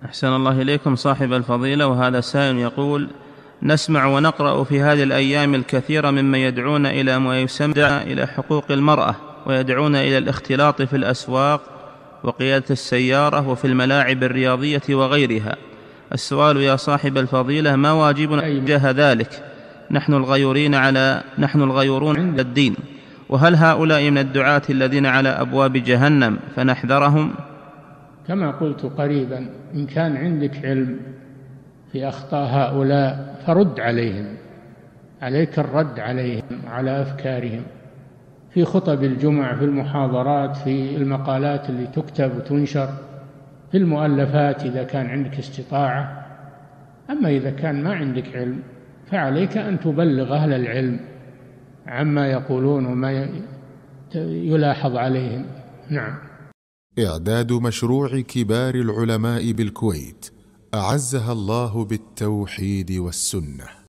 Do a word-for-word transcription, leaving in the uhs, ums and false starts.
أحسن الله إليكم صاحب الفضيلة. وهذا سائل يقول: نسمع ونقرأ في هذه الأيام الكثير ممن يدعون إلى ما يسمى إلى حقوق المرأة، ويدعون إلى الاختلاط في الأسواق وقيادة السيارة وفي الملاعب الرياضية وغيرها. السؤال يا صاحب الفضيلة: ما واجبنا تجاه ذلك؟ نحن الغيورين على نحن الغيورون عند الدين، وهل هؤلاء من الدعاة الذين على أبواب جهنم فنحذرهم؟ كما قلت قريبا، إن كان عندك علم في أخطاء هؤلاء فرد عليهم، عليك الرد عليهم على أفكارهم في خطب الجمع، في المحاضرات، في المقالات اللي تكتب وتنشر، في المؤلفات إذا كان عندك استطاعة. أما إذا كان ما عندك علم فعليك أن تبلغ أهل العلم عما يقولون وما يلاحظ عليهم. نعم. إعداد مشروع كبار العلماء بالكويت أعزها الله بالتوحيد والسنة.